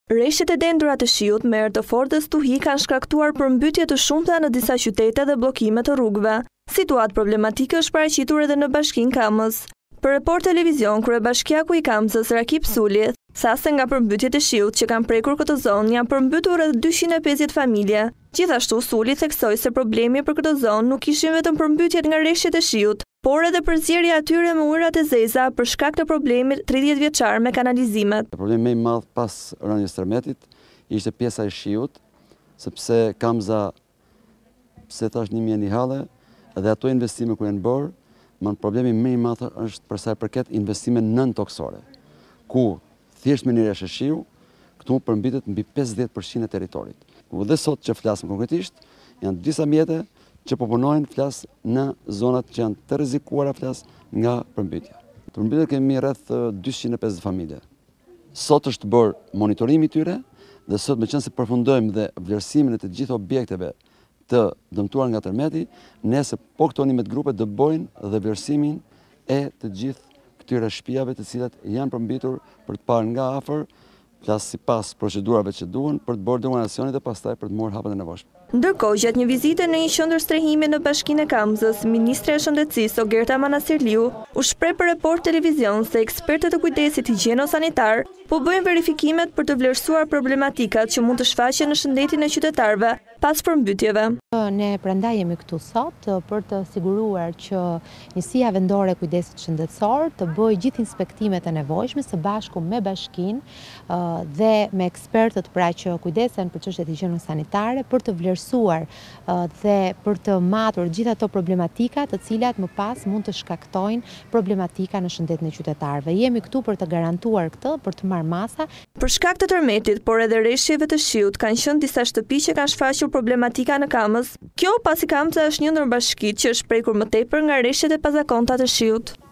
Rreshtet e dendura të shiut me erë të fortës tuhi kanë shkaktuar përmbytje të shumta në disa qytete dhe bllokime të rrugëve. Situatë problematike është paraqitur edhe në Bashkinë Kamës. Për Report Televizion, kryebashkiaku i Kamës, Rakip Suli, tha se nga përmbytjet e shiut që kanë prekur këtë zonë janë përmbytur rreth 250 familje. Gjithashtu Suli theksoi se problemi për këtë zonë nuk ishin vetëm përmbytjet nga rreshtet e shiut, por edhe përzierja e tyre me ujërat e zeza për shkak të problemit 30 vjeçar me kanalizimet. Problemi më i madh pas rënies tremetit ishte pjesa e shiut, sepse Kamza, pse thash 1000 halle, dhe ato investime ku janë bërë, problemi më i madh është për sa i përket investime nën toksore, ku thjesht me një rreshtë shiu, këtu përmbytet mbi 50% e territorit. Dhe sot që flasim konkretisht, janë disa mjete që po punojnë flas në zonat që janë të rrezikuara flas nga përmbytja. Të përmbytjet kemi rreth 250 familje. Sot është bërë monitorimi i tyre dhe sot meqense përfundojmë dhe vlerësimin e të gjithë objekteve të dëmtuar nga tërmeti, nëse po këto 11 grupe do bëjnë dhe vlerësimin e të gjithë këtyre shtëpiave të cilat janë përmbytur për të parë nga afër, flas sipas procedurave që duhen për të bërë donacionet dhe pastaj për të marrë hapet e nevojshme. Ndërkohë, gjatë një vizite në një qendër strehimi në Bashkinë e Kamzës, Ministre e Shëndetësisë Ogerta Manasirliu u shpreh për Report Televizion se ekspertët e kujdesit higjieno-sanitar po bëjnë verifikimet për të vlerësuar problematikat që mund të shfaqen në shëndetin e qytetarëve pas përmbytjeve. Ne prandaj jemi këtu sot për të siguruar që Njësia Vendore e Kujdesit Shëndetësor të bëjë gjithë inspektimet e nevojshme së bashku me Bashkinë dhe me ekspertët pra që kujdesen për çështjet higjieno-sanitare për të vlerësuar dhe për të matur gjithë ato problematika të cilat më pas mund të shkaktojnë problematika në shëndetin e qytetarëve. Jemi këtu për të garantuar këtë, për të marrë masa. Për shkak të tërmetit, por edhe rreshjeve të shiut, kanë qenë disa shtëpi që kanë shfaqur problematika në Kamës. Kjo pasi Kamza është një ndër bashkitë që është prekur më tepër nga rreshtet e pazakonta të shiut.